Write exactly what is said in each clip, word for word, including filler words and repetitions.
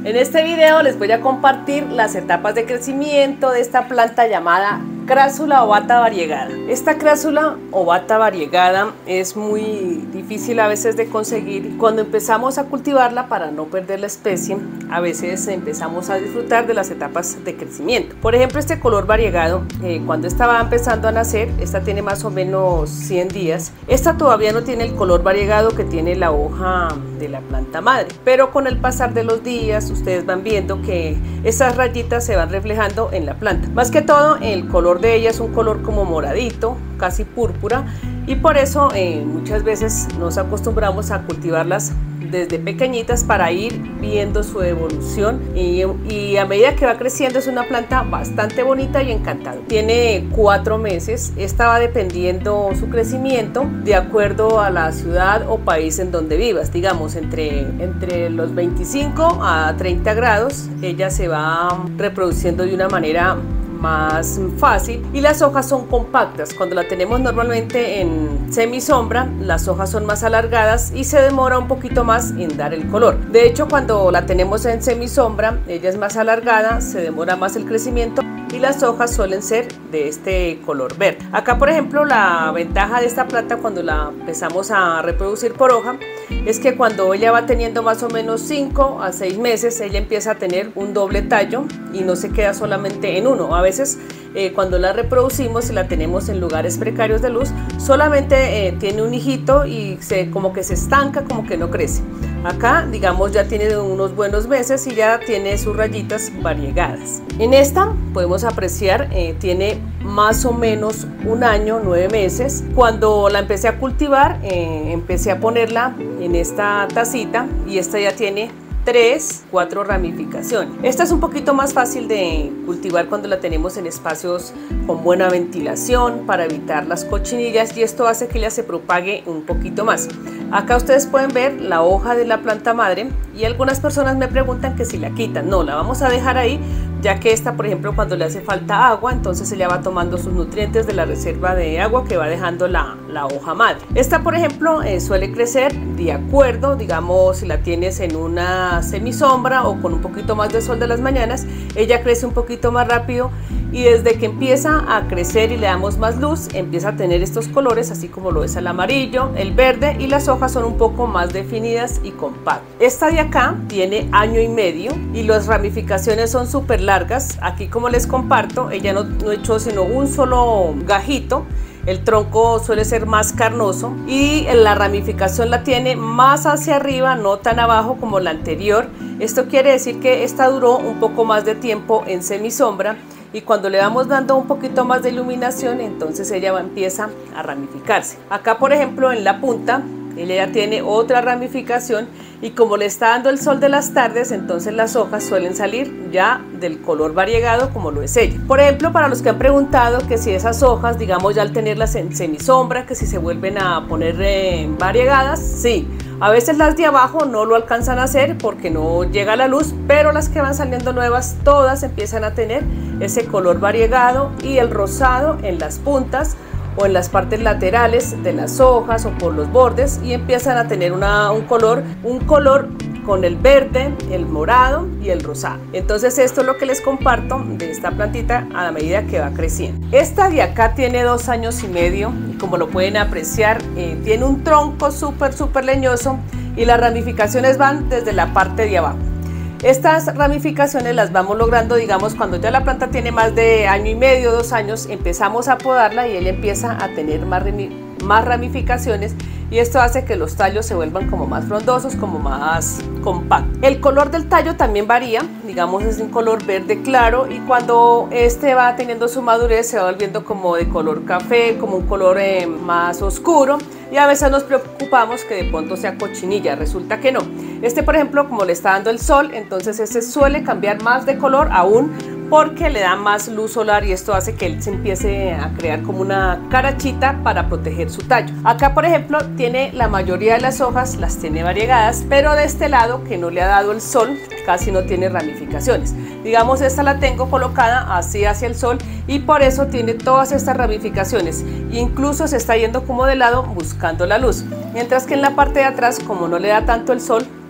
En este video les voy a compartir las etapas de crecimiento de esta planta llamada crásula ovata variegada. Esta crásula ovata variegada es muy difícil a veces de conseguir. Cuando empezamos a cultivarla, para no perder la especie, a veces empezamos a disfrutar de las etapas de crecimiento. Por ejemplo, este color variegado, eh, cuando estaba empezando a nacer, esta tiene más o menos cien días. Esta todavía no tiene el color variegado que tiene la hoja de la planta madre, pero con el pasar de los días ustedes van viendo que esas rayitas se van reflejando en la planta. Más que todo, el color de ella es un color como moradito, casi púrpura, y por eso eh, muchas veces nos acostumbramos a cultivarlas desde pequeñitas para ir viendo su evolución, y, y a medida que va creciendo es una planta bastante bonita y encantadora. Tiene cuatro meses. Esta va dependiendo su crecimiento de acuerdo a la ciudad o país en donde vivas. Digamos, entre, entre los veinticinco a treinta grados ella se va reproduciendo de una manera más fácil, y las hojas son compactas. Cuando la tenemos normalmente en semisombra, las hojas son más alargadas y se demora un poquito más en dar el color. De hecho, cuando la tenemos en semisombra, ella es más alargada, se demora más el crecimiento y las hojas suelen ser de este color verde. Acá, por ejemplo, la ventaja de esta planta cuando la empezamos a reproducir por hoja es que cuando ella va teniendo más o menos cinco a seis meses, ella empieza a tener un doble tallo y no se queda solamente en uno. A veces eh, cuando la reproducimos y la tenemos en lugares precarios de luz, solamente eh, tiene un hijito y se, como que se estanca, como que no crece. Acá, digamos, ya tiene unos buenos meses y ya tiene sus rayitas variegadas. En esta podemos apreciar, eh, tiene más o menos un año, nueve meses. Cuando la empecé a cultivar, eh, empecé a ponerla en esta tacita y esta ya tiene tres, cuatro ramificaciones. Esta es un poquito más fácil de cultivar cuando la tenemos en espacios con buena ventilación para evitar las cochinillas, y esto hace que ella se propague un poquito más. Acá ustedes pueden ver la hoja de la planta madre y algunas personas me preguntan que si la quitan. No, la vamos a dejar ahí, ya que esta, por ejemplo, cuando le hace falta agua, entonces ella va tomando sus nutrientes de la reserva de agua que va dejando la, la hoja madre. Esta, por ejemplo, eh, suele crecer de acuerdo, digamos, si la tienes en una semisombra o con un poquito más de sol de las mañanas, ella crece un poquito más rápido, y desde que empieza a crecer y le damos más luz, empieza a tener estos colores, así como lo es el amarillo, el verde, y las hojas son un poco más definidas y compactas. Esta de acá tiene año y medio y las ramificaciones son súper largas. Aquí, como les comparto, ella no, no echó sino un solo gajito. El tronco suele ser más carnoso y la ramificación la tiene más hacia arriba, no tan abajo como la anterior. Esto quiere decir que esta duró un poco más de tiempo en semisombra, y cuando le vamos dando un poquito más de iluminación, entonces ella va, empieza a ramificarse. Acá, por ejemplo, en la punta, ella ya tiene otra ramificación, y como le está dando el sol de las tardes, entonces las hojas suelen salir ya del color variegado como lo es ella. Por ejemplo, para los que han preguntado que si esas hojas, digamos, ya al tenerlas en semisombra, que si se vuelven a poner eh, variegadas, sí. A veces las de abajo no lo alcanzan a hacer porque no llega la luz, pero las que van saliendo nuevas, todas empiezan a tener ese color variegado y el rosado en las puntas o en las partes laterales de las hojas o por los bordes, y empiezan a tener una, un color, un color con el verde, el morado y el rosado. Entonces esto es lo que les comparto de esta plantita a la medida que va creciendo. Esta de acá tiene dos años y medio y, como lo pueden apreciar, eh, tiene un tronco súper súper leñoso y las ramificaciones van desde la parte de abajo. Estas ramificaciones las vamos logrando, digamos, cuando ya la planta tiene más de año y medio, dos años, empezamos a podarla y ella empieza a tener más, más ramificaciones, y esto hace que los tallos se vuelvan como más frondosos, como más compactos. El color del tallo también varía, digamos, es un color verde claro, y cuando este va teniendo su madurez se va volviendo como de color café, como un color eh, más oscuro, y a veces nos preocupamos que de pronto sea cochinilla. Resulta que no. Este, por ejemplo, como le está dando el sol, entonces ese suele cambiar más de color aún, porque le da más luz solar, y esto hace que él se empiece a crear como una carachita para proteger su tallo. Acá, por ejemplo, tiene la mayoría de las hojas, las tiene variegadas, pero de este lado, que no le ha dado el sol, casi no tiene ramificaciones. Digamos, esta la tengo colocada así hacia el sol y por eso tiene todas estas ramificaciones. Incluso se está yendo como de lado buscando la luz. Mientras que en la parte de atrás, como no le da tanto el sol,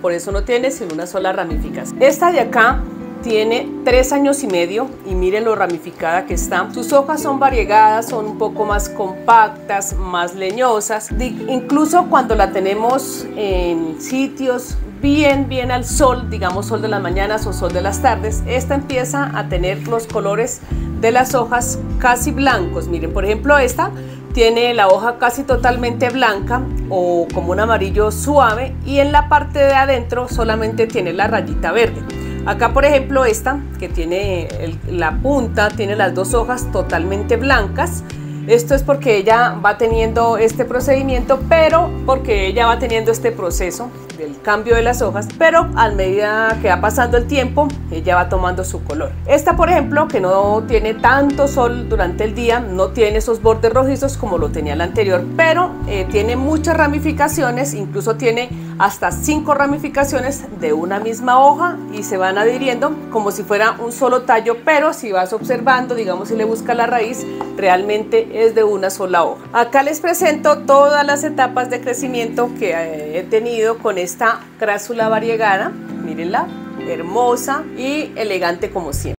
por eso no tiene sino una sola ramificación. Esta de acá tiene tres años y medio y miren lo ramificada que está. Sus hojas son variegadas, son un poco más compactas, más leñosas. Incluso cuando la tenemos en sitios bien, bien al sol, digamos sol de las mañanas o sol de las tardes, esta empieza a tener los colores de las hojas casi blancos. Miren, por ejemplo, esta tiene la hoja casi totalmente blanca o como un amarillo suave y en la parte de adentro solamente tiene la rayita verde. Acá, por ejemplo, esta que tiene el, la punta, tiene las dos hojas totalmente blancas. Esto es porque ella va teniendo este procedimiento, pero porque ella va teniendo este proceso del cambio de las hojas, pero a medida que va pasando el tiempo, ella va tomando su color. Esta, por ejemplo, que no tiene tanto sol durante el día, no tiene esos bordes rojizos como lo tenía la anterior, pero eh, tiene muchas ramificaciones, incluso tiene hasta cinco ramificaciones de una misma hoja y se van adhiriendo como si fuera un solo tallo, pero si vas observando, digamos si le buscas la raíz, realmente es de una sola hoja. Acá les presento todas las etapas de crecimiento que he tenido con esta crásula variegada. Mírenla, hermosa y elegante como siempre.